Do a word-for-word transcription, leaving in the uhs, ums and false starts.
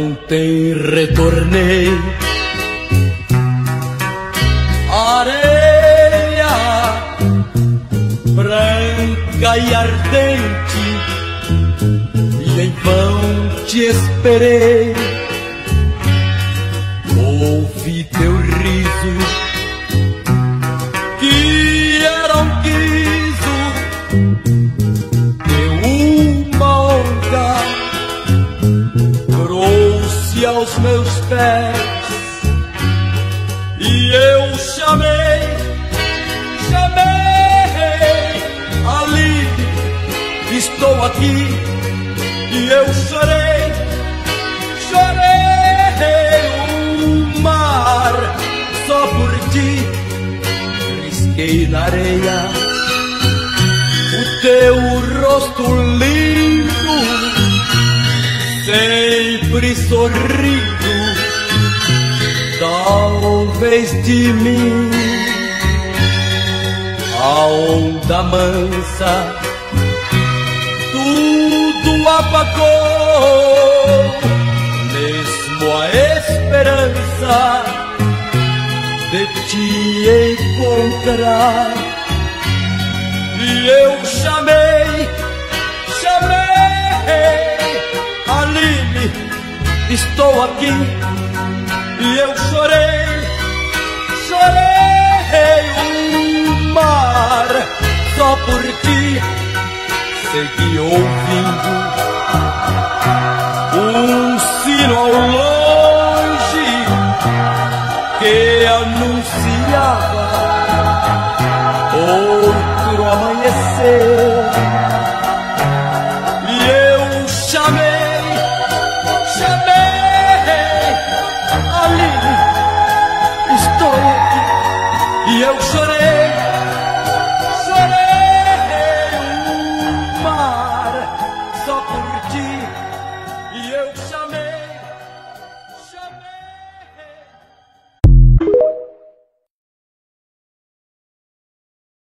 Ontem retornei, areia branca e ardente, e em vão te esperei. Ouvi teu riso, que era um guiso de uma onda, trouxe aos meus pés, e eu chamei, chamei, ali estou aqui, e eu chorei, chorei o mar só por ti. Risquei na areia o teu rosto lindo, sempre sorrindo, talvez de mim. A onda mansa tudo apagou, mesmo a esperança de te encontrar. E eu chamei, chamei, Aline, estou aqui. E eu chorei, chorei o mar só por ti. Segui ouvindo um sino ao longe que anunciava outro amanhecer. E eu chamei, chamei, Aline, estou aqui. E eu chorei,